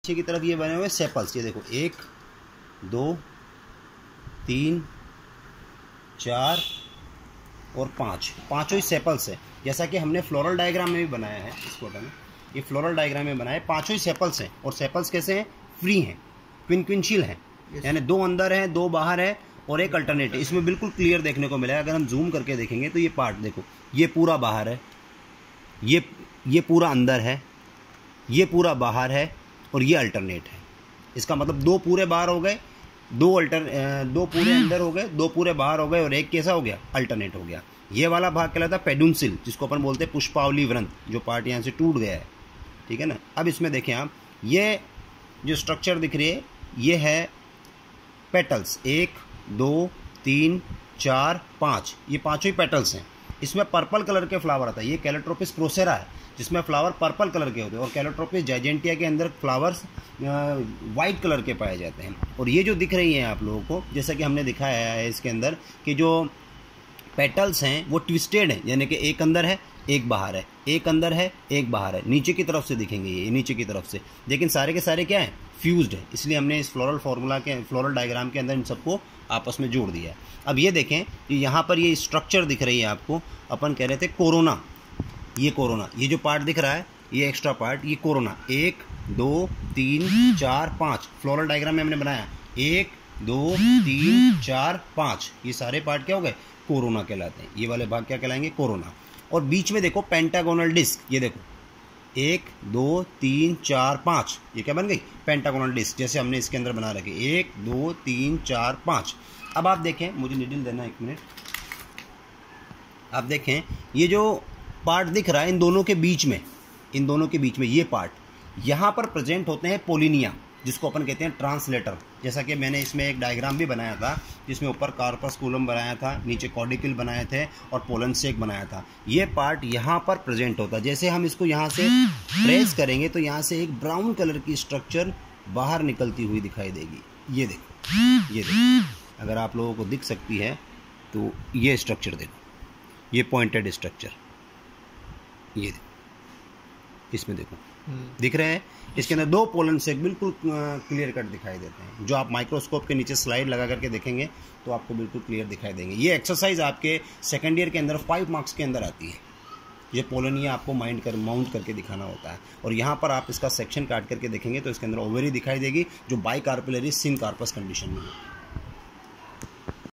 नीचे की तरफ ये बने हुए सेपल्स, ये देखो 1 2 3 4 और 5, पाँचों ही सेपल्स है। जैसा कि हमने फ्लोरल डायग्राम में भी बनाया है, इस फोटो में ये फ्लोरल डायग्राम में बनाया है, पाँचों ही सेपल्स हैं। और सेपल्स कैसे हैं? फ्री हैं, क्विंक्विंशियल हैं, यानी 2 अंदर है 2 बाहर है और एक अल्टरनेट है। इसमें बिल्कुल क्लियर देखने को मिला है। अगर हम जूम करके देखेंगे तो ये पार्ट देखो, ये पूरा बाहर है, ये पूरा अंदर है, ये पूरा बाहर है और ये अल्टरनेट है। इसका मतलब 2 पूरे बाहर हो गए, 2 पूरे अंदर हो गए, 2 पूरे बाहर हो गए और एक कैसा हो गया? अल्टरनेट हो गया। ये वाला भाग कहलाता है पेडुंसिल, जिसको अपन बोलते हैं पुष्पावली व्रंत, जो पार्ट यहाँ से टूट गया है, ठीक है ना। अब इसमें देखें आप, ये जो स्ट्रक्चर दिख रही है ये है पेटल्स, 1 2 3 4 5, ये पाँचों ही पेटल्स हैं। इसमें पर्पल कलर के फ्लावर आता है, ये कैलोट्रोपिस प्रोसेरा है जिसमें फ्लावर पर्पल कलर के होते हैं, और कैलोट्रोपिस जाइजेंटिया के अंदर फ्लावर्स वाइट कलर के पाए जाते हैं। और ये जो दिख रही हैं आप लोगों को, जैसा कि हमने दिखाया है इसके अंदर कि जो पेटल्स हैं वो ट्विस्टेड हैं, यानी कि एक अंदर है एक बाहर है, एक अंदर है एक बाहर है, नीचे की तरफ से दिखेंगे ये नीचे की तरफ से, लेकिन सारे के सारे क्या हैं? फ्यूज्ड है। इसलिए हमने इस फ्लोरल डायग्राम के अंदर इन सबको आपस में जोड़ दिया है। अब ये देखें कि यहाँ पर ये स्ट्रक्चर दिख रही है आपको, अपन कह रहे थे कोरोना, ये कोरोना, ये जो पार्ट दिख रहा है ये एक्स्ट्रा पार्ट, ये कोरोना, 1 2 3 4 5 फ्लोरल डायग्राम में हमने बनाया, 1 2 3 4 5, ये सारे पार्ट क्या हो गए? कोरोना कहलाते हैं। ये वाले भाग क्या कहलाएंगे? कोरोना। और बीच में देखो पेंटागोनल डिस्क, ये देखो 1 2 3 4 5, ये क्या बन गई? पेंटागोनल डिस्क, जैसे हमने इसके अंदर बना रखी, 1 2 3 4 5। अब आप देखें, मुझे निडल देना 1 मिनट। आप देखें ये जो पार्ट दिख रहा है इन दोनों के बीच में, ये पार्ट यहाँ पर प्रेजेंट होते हैं पोलिनिया, जिसको अपन कहते हैं ट्रांसलेटर। जैसा कि मैंने इसमें एक डायग्राम भी बनाया था जिसमें ऊपर कार्पस्कुलम बनाया था, नीचे कॉर्डिकल बनाए थे और पोलन सेक बनाया था। ये पार्ट यहाँ पर प्रेजेंट होता है। जैसे हम इसको यहाँ से प्रेस करेंगे तो यहाँ से एक ब्राउन कलर की स्ट्रक्चर बाहर निकलती हुई दिखाई देगी। ये देखो, अगर आप लोगों को दिख सकती है तो ये स्ट्रक्चर देखो, ये पॉइंटेड स्ट्रक्चर, ये देखो, इसमें देखो दिख रहे हैं। इसके अंदर 2 पोलन सेक बिल्कुल क्लियर कट दिखाई देते हैं। जो आप माइक्रोस्कोप के नीचे स्लाइड लगा करके देखेंगे तो आपको बिल्कुल क्लियर दिखाई देंगे। ये एक्सरसाइज आपके सेकंड ईयर के अंदर 5 मार्क्स के अंदर आती है। ये पोलोनिया आपको माउंट करके दिखाना होता है। और यहाँ पर आप इसका सेक्शन काट करके देखेंगे तो इसके अंदर ओवरी दिखाई देगी जो bicarpellary syncarpous condition में है।